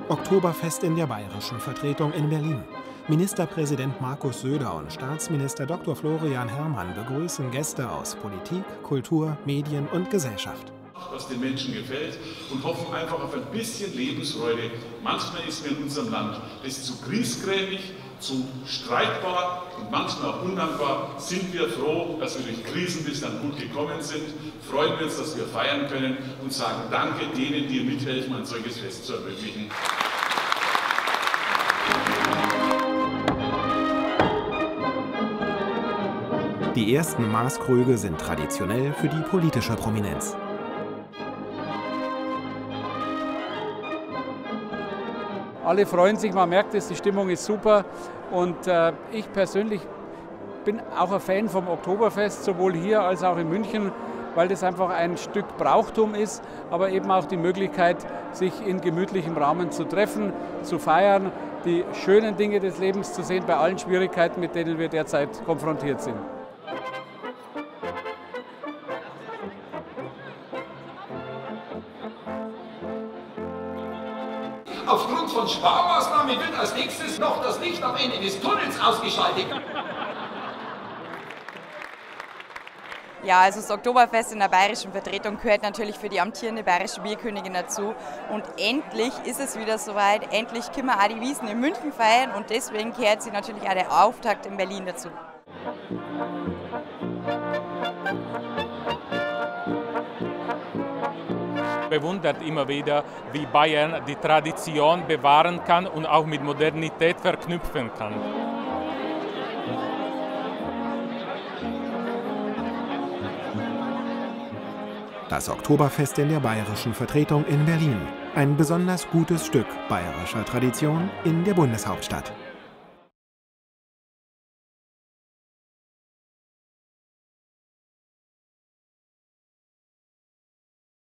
Oktoberfest in der bayerischen Vertretung in Berlin. Ministerpräsident Markus Söder und Staatsminister Dr. Florian Herrmann begrüßen Gäste aus Politik, Kultur, Medien und Gesellschaft. Was den Menschen gefällt und hoffen einfach auf ein bisschen Lebensfreude. Manchmal ist mir in unserem Land das zu griesgrämig, zu streitbar und manchmal auch undankbar. Sind wir froh, dass wir durch Krisen bis dann gut gekommen sind, freuen wir uns, dass wir feiern können und sagen Danke denen, die mithelfen, ein solches Fest zu ermöglichen. Die ersten Maßkrüge sind traditionell für die politische Prominenz. Alle freuen sich, man merkt es, die Stimmung ist super und ich persönlich bin auch ein Fan vom Oktoberfest, sowohl hier als auch in München, weil das einfach ein Stück Brauchtum ist, aber eben auch die Möglichkeit, sich in gemütlichem Rahmen zu treffen, zu feiern, die schönen Dinge des Lebens zu sehen bei allen Schwierigkeiten, mit denen wir derzeit konfrontiert sind. Aufgrund von Sparmaßnahmen wird als nächstes noch das Licht am Ende des Tunnels ausgeschaltet. Ja, also das Oktoberfest in der bayerischen Vertretung gehört natürlich für die amtierende bayerische Bierkönigin dazu. Und endlich ist es wieder soweit, endlich können wir auch die Wiesn in München feiern und deswegen gehört sie natürlich auch der Auftakt in Berlin dazu. Bewundert immer wieder, wie Bayern die Tradition bewahren kann und auch mit Modernität verknüpfen kann. Das Oktoberfest in der bayerischen Vertretung in Berlin. Ein besonders gutes Stück bayerischer Tradition in der Bundeshauptstadt.